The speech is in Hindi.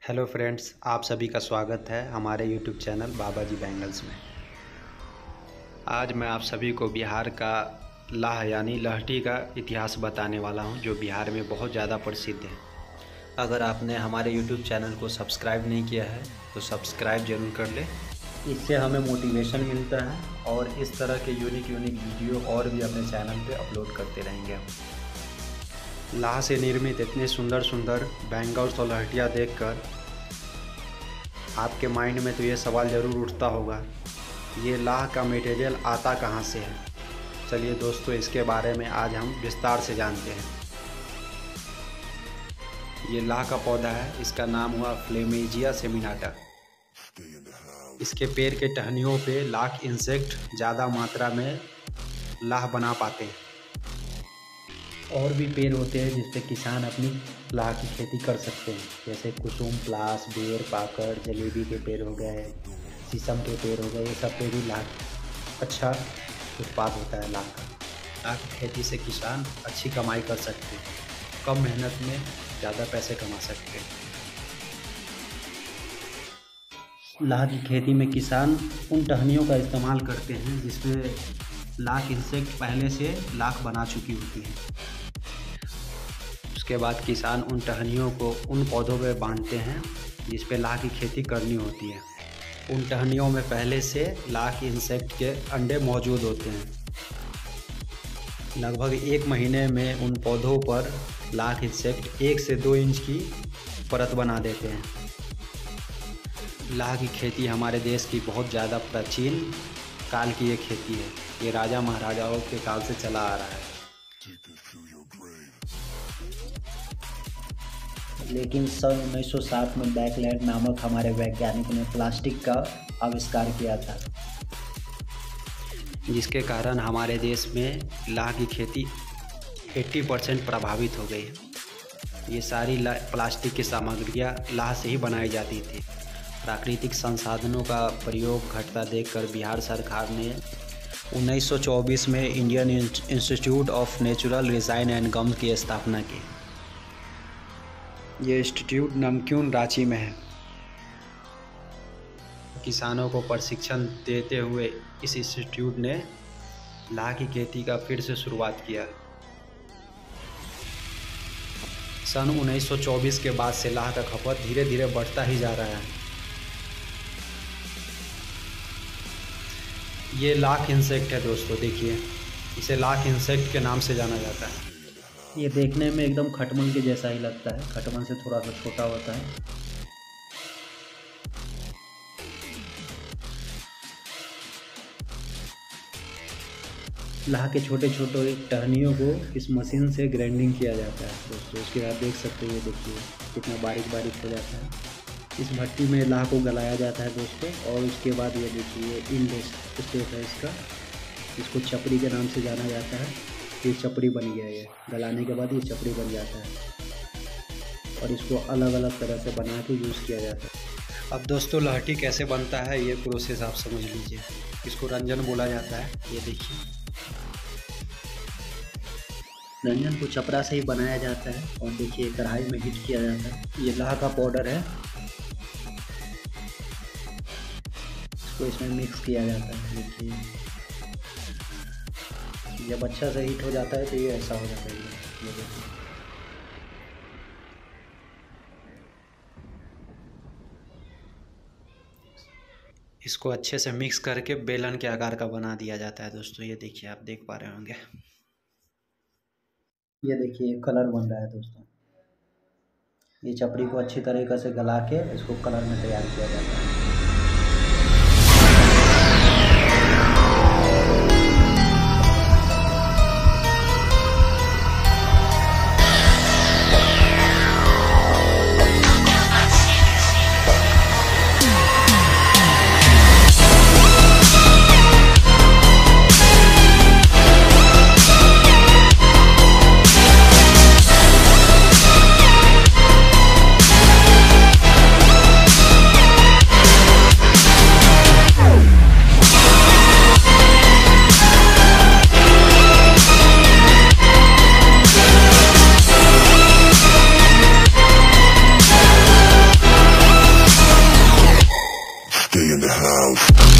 हेलो फ्रेंड्स, आप सभी का स्वागत है हमारे YouTube channel Baba ji bangles में। आज मैं आप सभी को बिहार का लाह यानी लहठी का इतिहास बताने वाला हूं, जो बिहार में बहुत ज़्यादा प्रसिद्ध है। अगर आपने हमारे यूट्यूब चैनल को सब्सक्राइब नहीं किया है तो सब्सक्राइब जरूर कर लें। इससे हमें मोटिवेशन मिलता है और इस तरह के यूनिक वीडियो और भी अपने चैनल पर अपलोड करते रहेंगे हम। लाह से निर्मित इतने सुंदर सुंदर बैंगल्स और लहठियाँ देखकर आपके माइंड में तो ये सवाल ज़रूर उठता होगा, ये लाह का मटेरियल आता कहाँ से है। चलिए दोस्तों, इसके बारे में आज हम विस्तार से जानते हैं। ये लाह का पौधा है, इसका नाम हुआ फ्लेमेजिया सेमिनाटा। इसके पेड़ के टहनियों पे लाख इंसेक्ट ज़्यादा मात्रा में लाह बना पाते हैं। और भी पेड़ होते हैं जिस पे किसान अपनी लाह की खेती कर सकते हैं, जैसे कुसुम, प्लास, बेर, पाकड़, जलेबी के पेड़ हो गए, शीशम के पेड़ हो गए। ये सब पे भी लाह अच्छा उत्पाद होता है। लाह की खेती से किसान अच्छी कमाई कर सकते हैं, कम मेहनत में ज़्यादा पैसे कमा सकते हैं। लाह की खेती में किसान उन टहनियों का इस्तेमाल करते हैं जिसमें लाख इंसेक्ट पहले से लाख बना चुकी होती है। उसके बाद किसान उन टहनियों को उन पौधों में बांधते हैं जिस पे लाह की खेती करनी होती है। उन टहनियों में पहले से लाख इंसेक्ट के अंडे मौजूद होते हैं। लगभग 1 महीने में उन पौधों पर लाख इंसेक्ट 1 से 2 इंच की परत बना देते हैं। लाह की खेती हमारे देश की बहुत ज़्यादा प्राचीन काल की ये खेती है। ये राजा महाराजाओं के काल से चला आ रहा है। लेकिन सन 1907 में बैकलैंड नामक हमारे वैज्ञानिक ने प्लास्टिक का आविष्कार किया था, जिसके कारण हमारे देश में लाह की खेती 80% प्रभावित हो गई। ये सारी प्लास्टिक की सामग्रियाँ लाह से ही बनाई जाती थी। प्राकृतिक संसाधनों का प्रयोग घटता देखकर बिहार सरकार ने 1924 में Indian institute of natural design and gums की स्थापना की। ये इंस्टीट्यूट नमक्यून, रांची में है। किसानों को प्रशिक्षण देते हुए इस इंस्टीट्यूट ने लाह की खेती का फिर से शुरुआत किया। सन 1924 के बाद से लाह का खपत धीरे धीरे बढ़ता ही जा रहा है। ये लाख इंसेक्ट है दोस्तों, देखिए, इसे लाख इंसेक्ट के नाम से जाना जाता है। ये देखने में एकदम खटमल के जैसा ही लगता है, खटमल से थोड़ा सा छोटा होता है। लाह के छोटे छोटे टहनियों को इस मशीन से ग्राइंडिंग किया जाता है दोस्तों। उसके बाद देख सकते हैं, ये देखिए कितना बारीक बारीक हो जाता है। इस भट्टी में लाह को गलाया जाता है दोस्तों। और उसके बाद ये देखिए इन स्टेप है इसका, इसको चपड़ी के नाम से जाना जाता है। ये चपड़ी बन गया, ये गलाने के बाद ये चपड़ी बन जाता है और इसको अलग अलग तरह से बना के यूज़ किया जाता है। अब दोस्तों, लहठी कैसे बनता है ये प्रोसेस आप समझ लीजिए। इसको रंजन बोला जाता है। ये देखिए, रंजन को चपड़ा से ही बनाया जाता है और देखिए कढ़ाई में हीट किया जाता है। ये लाह का पाउडर है, इसको इसमें मिक्स किया जाता है। देखिए जब अच्छा से हीट हो जाता है तो ये ऐसा हो जाता है। ये देखिए, इसको अच्छे से मिक्स करके बेलन के आकार का बना दिया जाता है दोस्तों। ये देखिए, आप देख पा रहे होंगे। ये देखिए कलर बन रहा है दोस्तों। ये चपड़ी को अच्छी तरीके से गला के इसको कलर में तैयार किया जाता है। house.